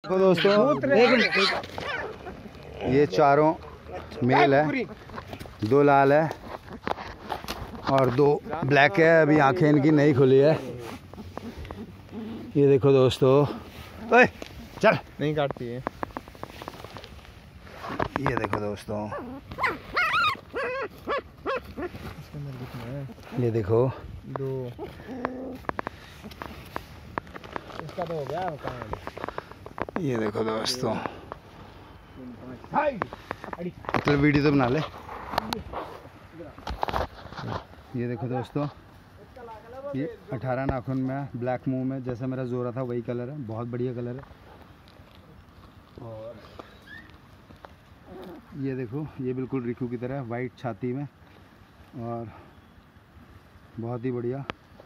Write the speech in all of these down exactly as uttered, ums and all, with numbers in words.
देखो दोस्तों, ये चारों मेल है, दो लाल है और दो ब्लैक है। अभी आंखें इनकी नहीं खुली है। ये देखो दोस्तों, ओए चल, नहीं काटती है। ये देखो दोस्तों, ये देखो दो, इसका तो हो गया काम। ये देखो दोस्तों, चल वीडियो तो बना ले। ये देखो दोस्तों, ये अठारह नाखून में, ब्लैक मुंह में, जैसा मेरा जोरा था वही कलर है। बहुत बढ़िया कलर है। और ये देखो, ये बिल्कुल रिकू की तरह वाइट छाती में और बहुत ही बढ़िया।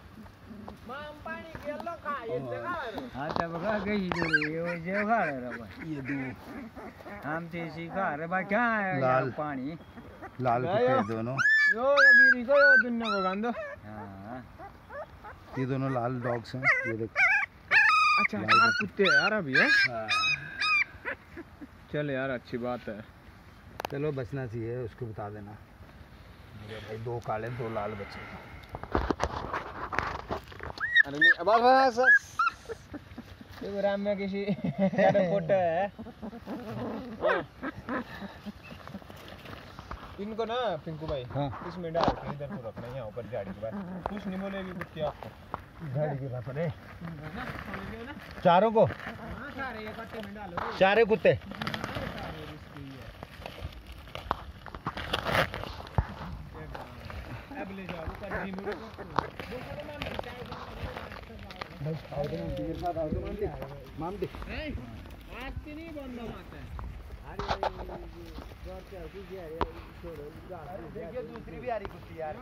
ये दो हम सीखा रहे भाई, क्या है लाल पानी लाल कुत्ते दोनों, यो गिरी को यो दुन्ना को गंदो। हाँ। ये दोनों लाल डॉग्स हैं। ये देखो, अच्छा यार कुत्ते यार अभी है। हाँ। चल यार अच्छी बात है। चलो बचना चाहिए, उसको बता देना भाई। दो काले दो लाल बच्चे। अरे नहीं अब बस ये राम में किसी फोटो है। इनको ना पिंकू भाई, हाँ। इसमें डाल के इधर को रखना, यहाँ ऊपर झाड़ी के बाद कुछ नहीं बोलेगी कुत्ते आपको। झाड़ी के पास है चारों को, चारे कुत्ते। देखिए दूसरी भी आ रही कुत्ती यार।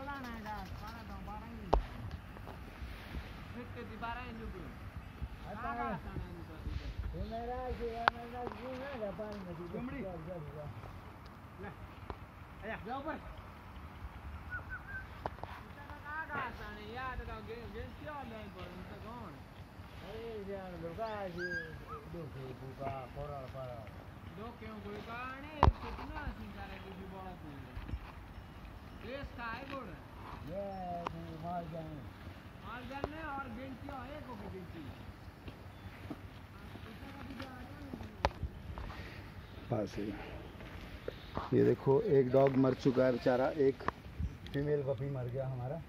पास ही ये देखो, एक डॉग मर चुका है बेचारा, एक फीमेल पपी मर गया हमारा।